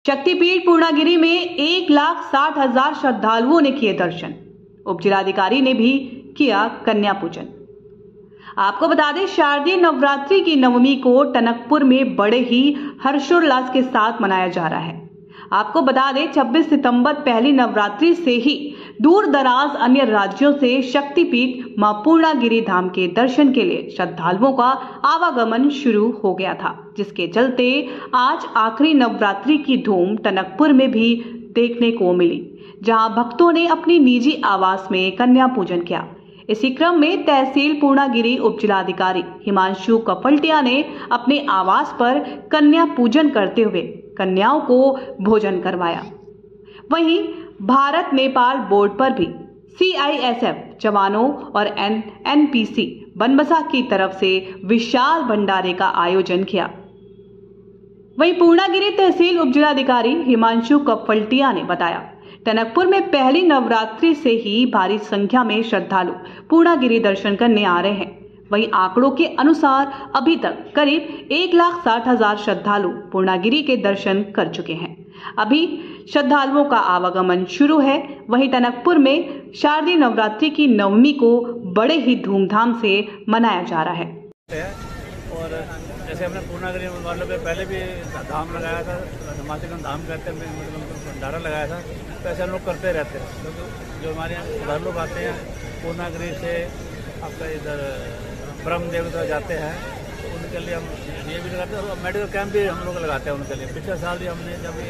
शक्तिपीठ पूर्णागिरि में 1,60,000 श्रद्धालुओं ने किए दर्शन। उप जिलाधिकारी ने भी किया कन्या पूजन। आपको बता दें, शारदीय नवरात्रि की नवमी को टनकपुर में बड़े ही हर्षोल्लास के साथ मनाया जा रहा है। आपको बता दें, 26 सितंबर पहली नवरात्रि से ही दूर दराज अन्य राज्यों से शक्तिपीठ मां पूर्णागिरि धाम के दर्शन के लिए श्रद्धालुओं का आवागमन शुरू हो गया था, जिसके चलते आज आखिरी नवरात्रि की धूम टनकपुर में भी देखने को मिली, जहां भक्तों ने अपनी निजी आवास में कन्या पूजन किया। इसी क्रम में तहसील पूर्णागिरि उप जिलाधिकारी हिमांशु कफल्टिया ने अपने आवास पर कन्या पूजन करते हुए कन्याओं को भोजन करवाया। वहीं भारत नेपाल बॉर्डर पर भी CISF जवानों और NPC बनबसा की तरफ से विशाल भंडारे का आयोजन किया। वहीं पूर्णागिरि तहसील उप जिलाधिकारी हिमांशु कफल्टिया ने बताया, टनकपुर में पहली नवरात्रि से ही भारी संख्या में श्रद्धालु पूर्णागिरि दर्शन करने आ रहे हैं। वहीं आंकड़ों के अनुसार अभी तक करीब 1,60,000 श्रद्धालु पूर्णागिरि के दर्शन कर चुके हैं। अभी श्रद्धालुओं का आवागमन शुरू है। वहीं टनकपुर में शारदीय नवरात्रि की नवमी को बड़े ही धूमधाम से मनाया जा रहा है। और जैसे हमने पूर्णागिरि वालों पे पहले भी धाम लगाया था, हिमाचल में धाम करते भंडारा लगाया था, तो ऐसे हम लोग करते रहते हैं। क्योंकि जो हमारे यहाँ श्रद्धालु लोग आते हैं पूर्णागिरि से आपका इधर ब्रह्मदेव तक जाते हैं, तो उनके लिए हम ये भी लगाते हैं और मेडिकल कैंप भी हम लोग लगाते हैं उनके लिए। पिछले साल भी हमने जब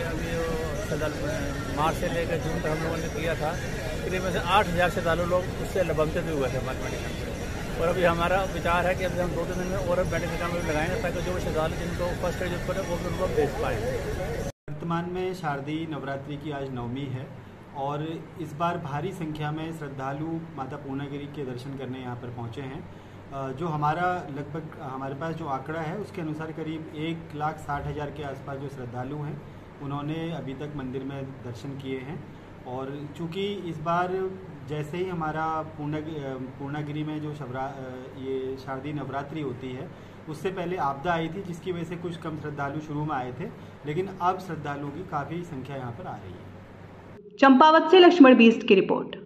अभी मार्च से लेकर जून तक हम लोगों ने किया था, करीब से 8,000 श्रद्धालु लोग उससे लबंधित भी हुए थे हमारे मेडिकल में। और अभी हमारा विचार है कि अभी हम 2-3 दिन में और मेडिकल कैंप भी लगाएंगे, ताकि जो श्रद्धालु जिनको फर्स्ट एड पर वो भी उनको भेज पाएँ। वर्तमान में शारदीय नवरात्रि की आज नवमी है और इस बार भारी संख्या में श्रद्धालु माता पूर्णागिरि के दर्शन करने यहाँ पर पहुँचे हैं। जो हमारा लगभग हमारे पास जो आंकड़ा है उसके अनुसार करीब 1,60,000 के आसपास जो श्रद्धालु हैं उन्होंने अभी तक मंदिर में दर्शन किए हैं। और चूँकि इस बार जैसे ही हमारा पूर्णागिरि में जो ये शारदीय नवरात्रि होती है उससे पहले आपदा आई थी, जिसकी वजह से कुछ कम श्रद्धालु शुरू में आए थे, लेकिन अब श्रद्धालुओं की काफ़ी संख्या यहाँ पर आ रही है। चंपावत से लक्ष्मण बीस्ट की रिपोर्ट।